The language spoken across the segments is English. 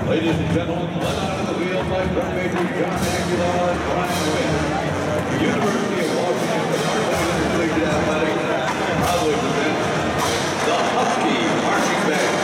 Ladies and gentlemen, led out of the field by drum major John Aguilar and Brian Wynn. University of Washington Department of Intercollegiate Athletics proudly presents the Husky Marching Band.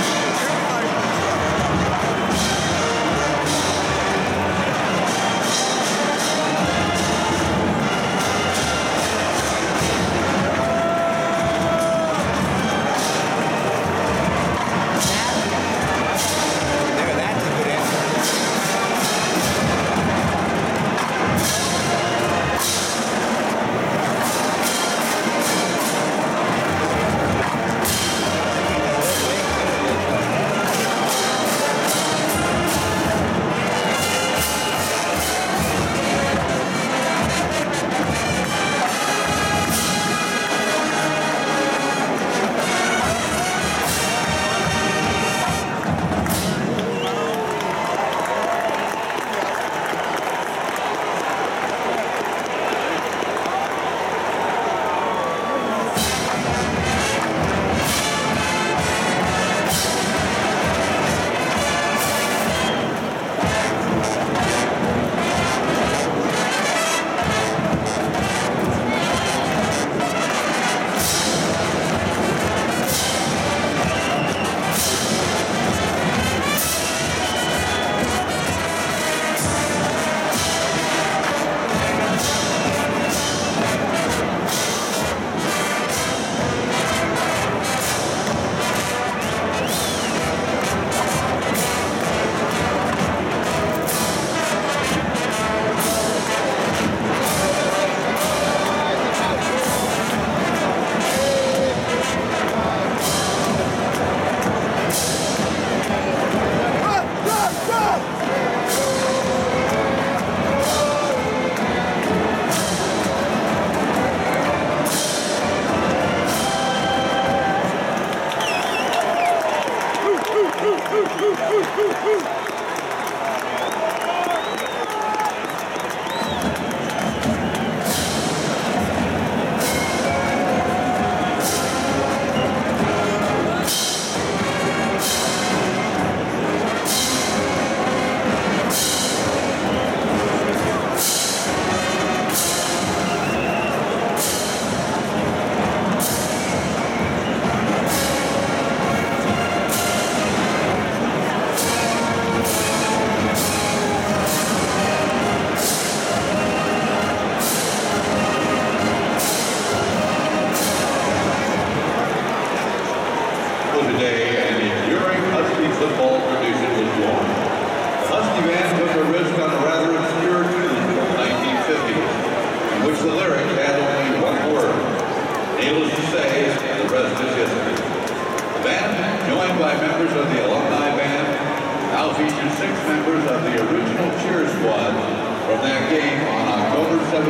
Today, an enduring Husky football tradition was born. The Husky band took a risk on a rather obscure tune from the 1950s, in which the lyric had only one word. Needless to say, the rest is history. The band, joined by members of the alumni band, now features 6 members of the original cheer squad from that game on October 17,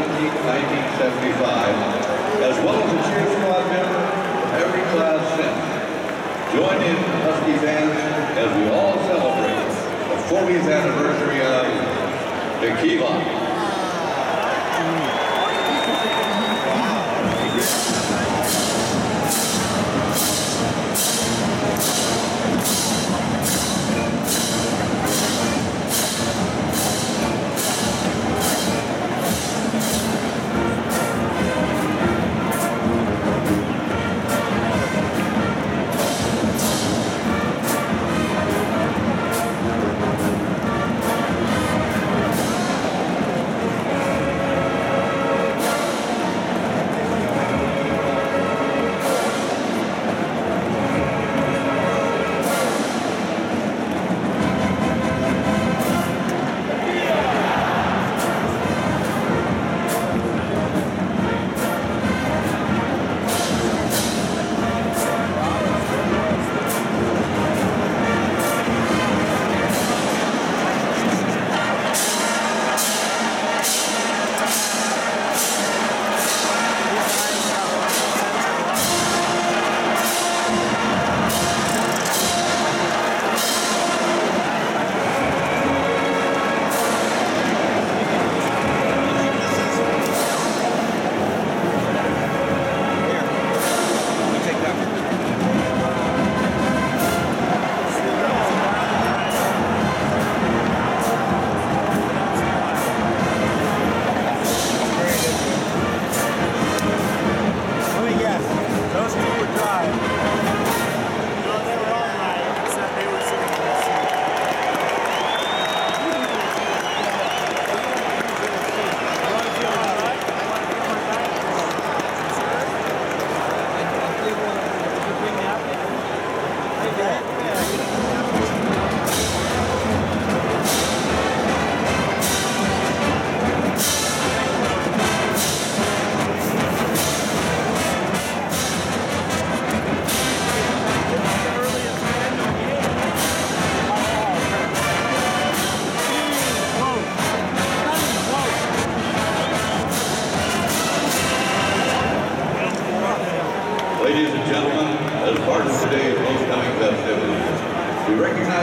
1975, as well as a cheer squad member from every class since. Join in, Husky fans, as we all celebrate the 40th anniversary of Tequila.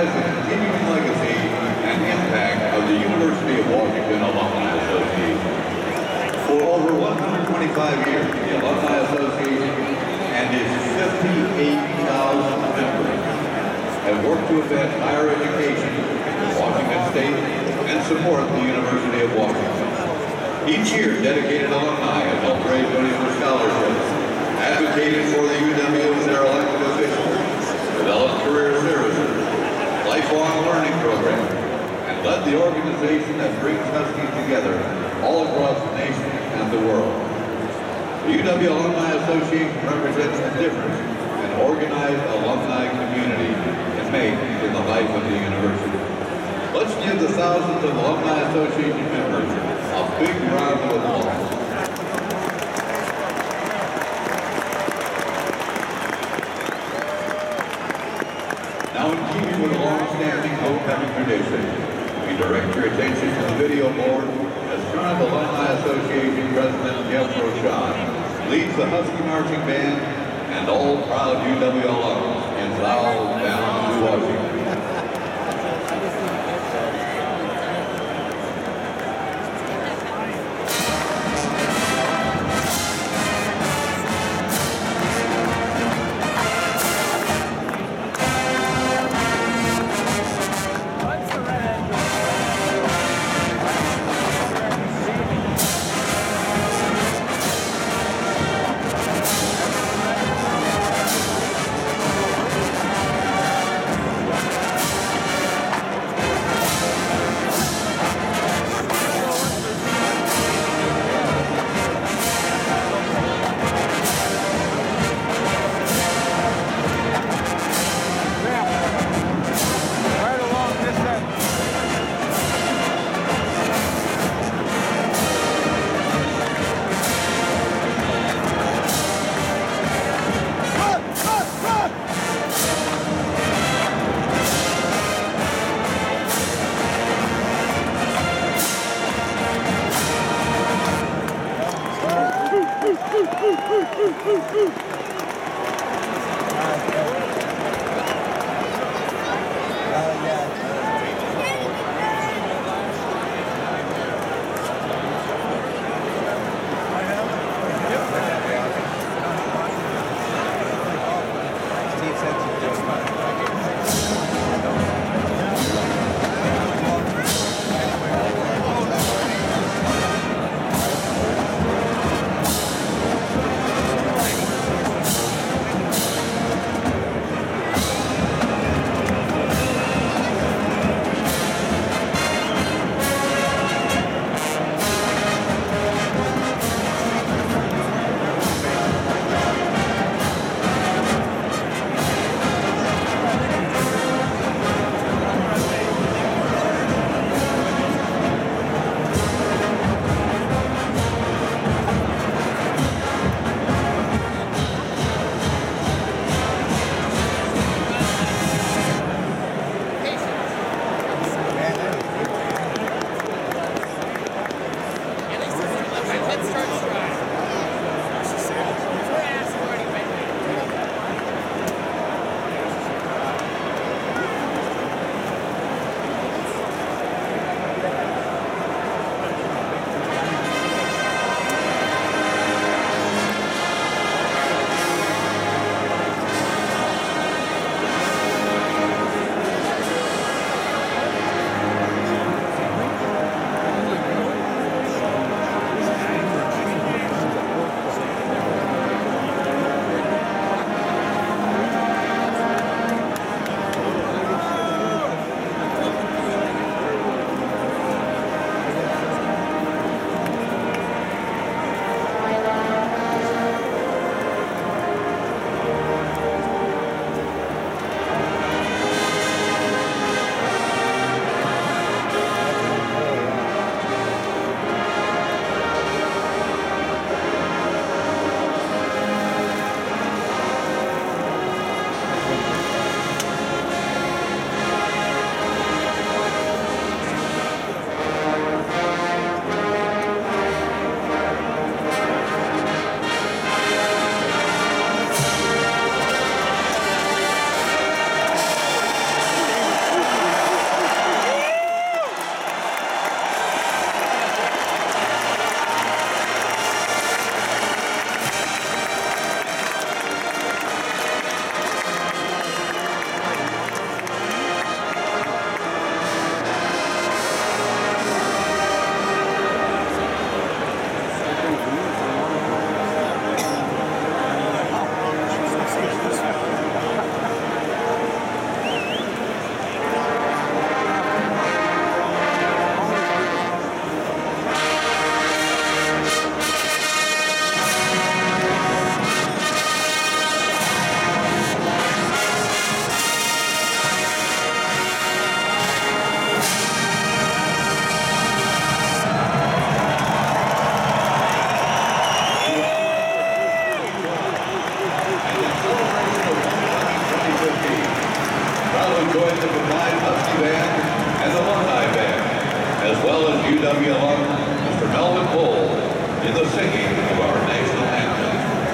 recognize the continuing legacy and impact of the University of Washington Alumni Association. For over 125 years, the Alumni Association and its 58,000 members have worked to advance higher education in Washington State and support the University of Washington. Each year, dedicated alumni have helped raise money for scholarships, advocated for the UW as their elected officials, developed career services, lifelong learning programs, and led the organization that brings Huskies together all across the nation and the world. The UW Alumni Association represents the difference an organized alumni community can make in the life of the university. Let's give the thousands of Alumni Association members a big round of applause. Now, in keeping with a long-standing homecoming tradition, we direct your attention to the video board as current Alumni Association President Jeff Rochon leads the Husky Marching Band and all proud UW alums in Thou Down to Washington. join the combined Husky Band and the Husky Band, as well as UW alum Mr. Melvin Bull in the singing of our national anthem.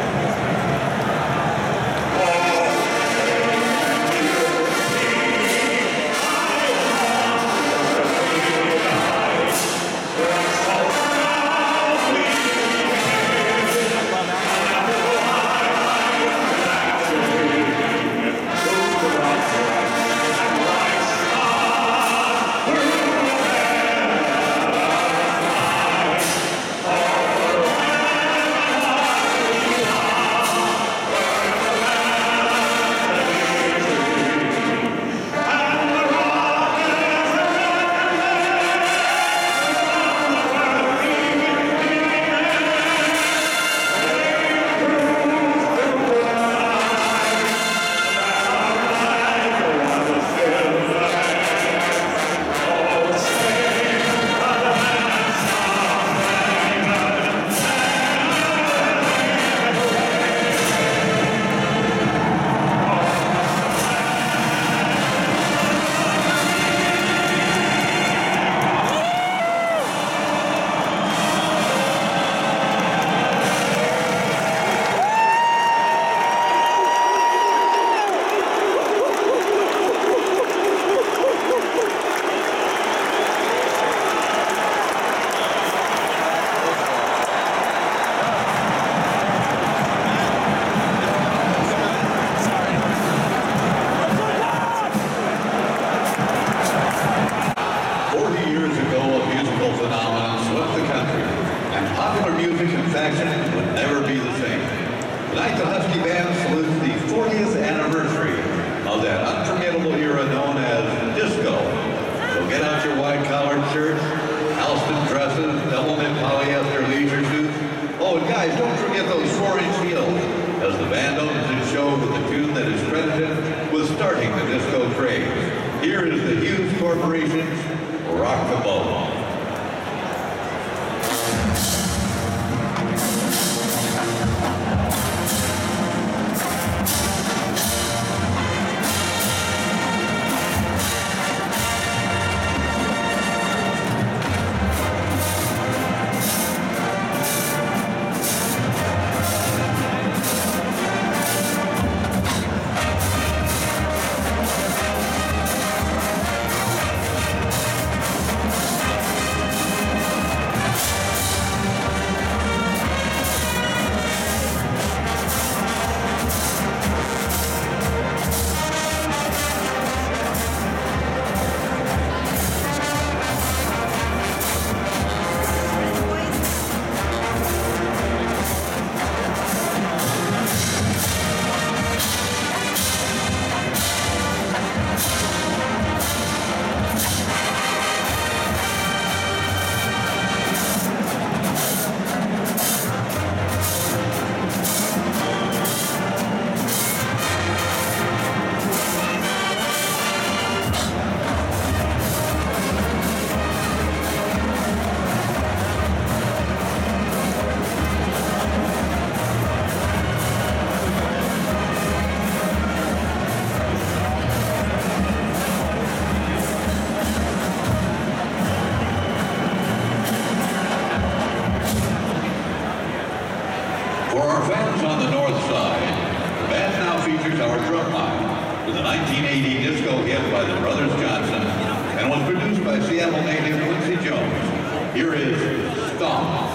Would never be the same. Tonight, the Husky Band salutes the 40th anniversary of that unforgettable era known as disco. So get out your white-collared shirts, Halston dresses, double-knit polyester leisure suits. Oh, and guys, don't forget those 4-inch heels, as the band opens its show with a tune that is credited with starting the disco craze. Here is the Hughes Corporation's Rock the Boat. For our fans on the north side, the band now features our drum line with a 1980 disco hit by the Brothers Johnson and was produced by Seattle native Quincy Jones. Here is Stomp.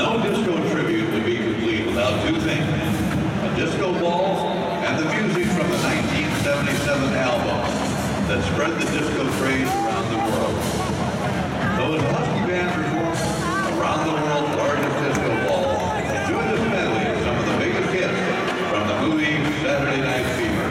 No disco tribute would be complete without two things: a disco ball and the music from the 1977 album that spread the disco craze around the world. So as the Husky Band performs around the world's largest disco ball, enjoy this medley of some of the biggest hits from the movie Saturday Night Fever.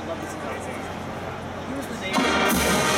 love this guy. He was the neighbor.